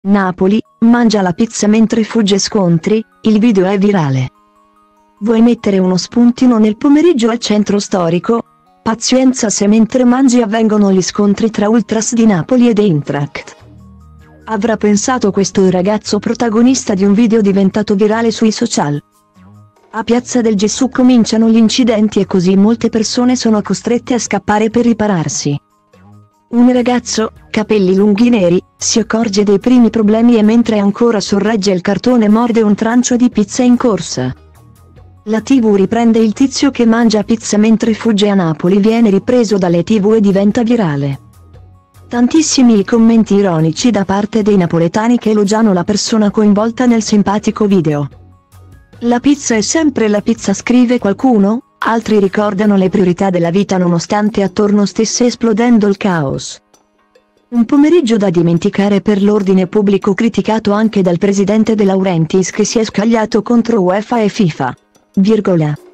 Napoli, mangia la pizza mentre fugge scontri, il video è virale. Vuoi mettere uno spuntino nel pomeriggio al centro storico? Pazienza se mentre mangi avvengono gli scontri tra ultras di Napoli ed Eintracht. Avrà pensato questo ragazzo protagonista di un video diventato virale sui social. A Piazza del Gesù cominciano gli incidenti e così molte persone sono costrette a scappare per ripararsi. Un ragazzo, capelli lunghi neri, si accorge dei primi problemi e mentre ancora sorregge il cartone morde un trancio di pizza in corsa. La TV riprende il tizio che mangia pizza mentre fugge a Napoli, viene ripreso dalle TV e diventa virale. Tantissimi i commenti ironici da parte dei napoletani che elogiano la persona coinvolta nel simpatico video. La pizza è sempre la pizza, scrive qualcuno, altri ricordano le priorità della vita nonostante attorno stesse esplodendo il caos. Un pomeriggio da dimenticare per l'ordine pubblico, criticato anche dal presidente De Laurentiis che si è scagliato contro UEFA e FIFA. Virgola.